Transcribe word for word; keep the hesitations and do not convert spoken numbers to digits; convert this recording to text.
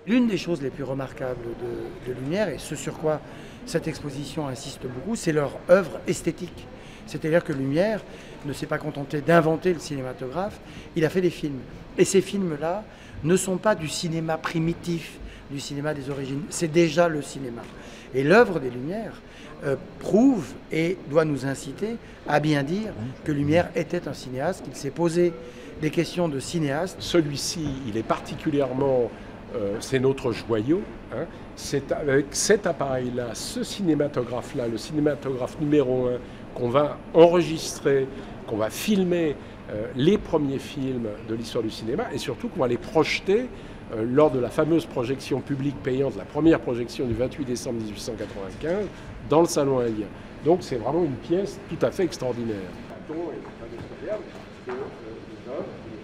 L'une des choses les plus remarquables de, de Lumière, et ce sur quoi cette exposition insiste beaucoup, c'est leur œuvre esthétique. C'est-à-dire que Lumière ne s'est pas contenté d'inventer le cinématographe, il a fait des films. Et ces films-là ne sont pas du cinéma primitif, du cinéma des origines, c'est déjà le cinéma. Et l'œuvre des Lumières euh, prouve et doit nous inciter à bien dire que Lumière était un cinéaste, qu'il s'est posé des questions de cinéaste. Celui-ci, il est particulièrement... Euh, c'est notre joyau. Hein. C'est avec cet appareil-là, ce cinématographe-là, le cinématographe numéro un, qu'on va enregistrer, qu'on va filmer euh, les premiers films de l'histoire du cinéma et surtout qu'on va les projeter euh, lors de la fameuse projection publique payante, la première projection du vingt-huit décembre mille huit cent quatre-vingt-quinze, dans le Salon indien. Donc c'est vraiment une pièce tout à fait extraordinaire. Le plateau est incroyable parce que euh, les œuvres,